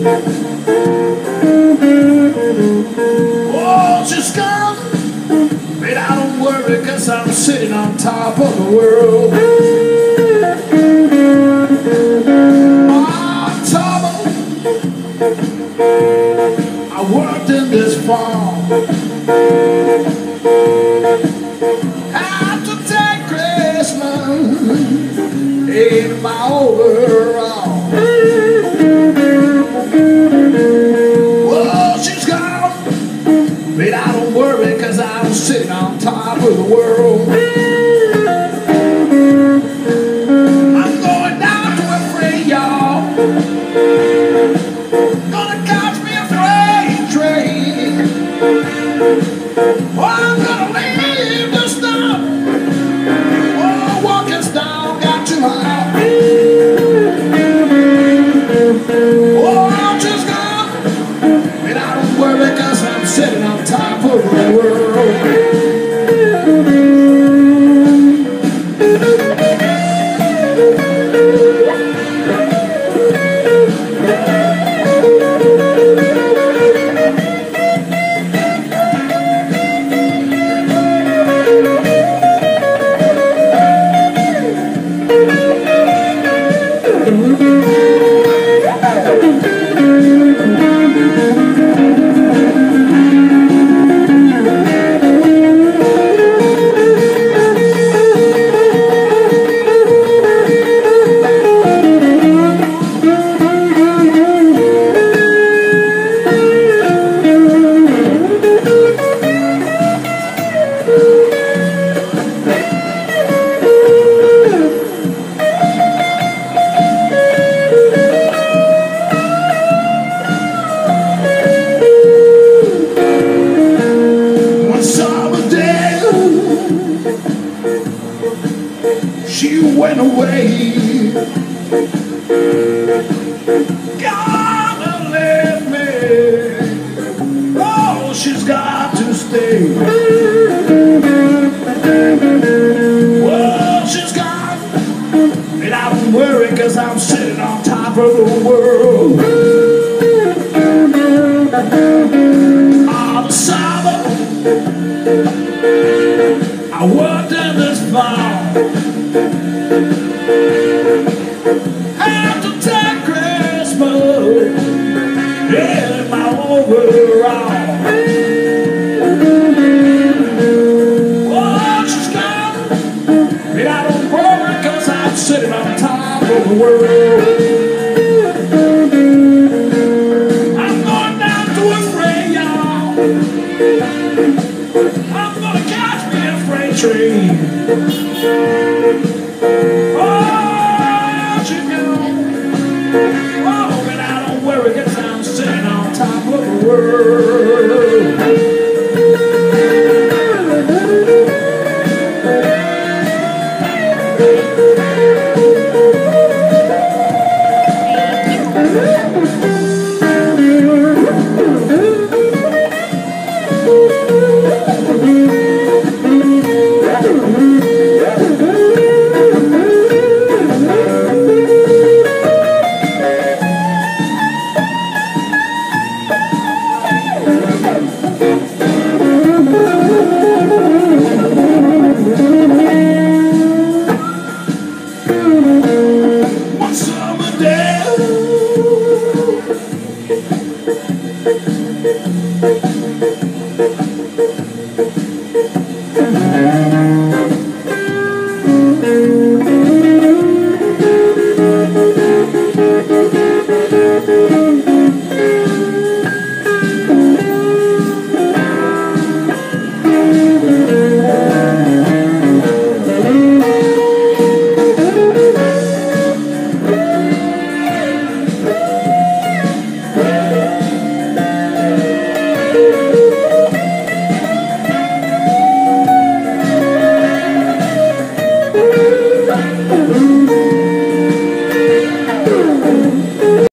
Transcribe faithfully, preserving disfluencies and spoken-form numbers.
Oh, she's gone, but I don't worry, cause I'm sitting on top of the world. On top of, I worked in this farm. Had to take Christmas in my overall. But I don't worry, cause I'm sitting on top of the world. I'm going down to a freight yard. Gonna catch me a freight train. Oh, I'm gonna leave the stop. Oh, walking's down, got too high. Oh, I'm just gone. But I don't worry, cause I'm sitting on top of the world. She went away. Gonna leave me. Oh, she's got to stay. Well, she's gone, and I don't worry, cause I'm sitting on top of the world. On the summer, I worked in this farm. Had to take Christmas in my overall. Oh, she's gone, but I don't worry, cause I'm sitting on top of the world. I'm going down to a freight yard. I'm gonna catch me a freight train.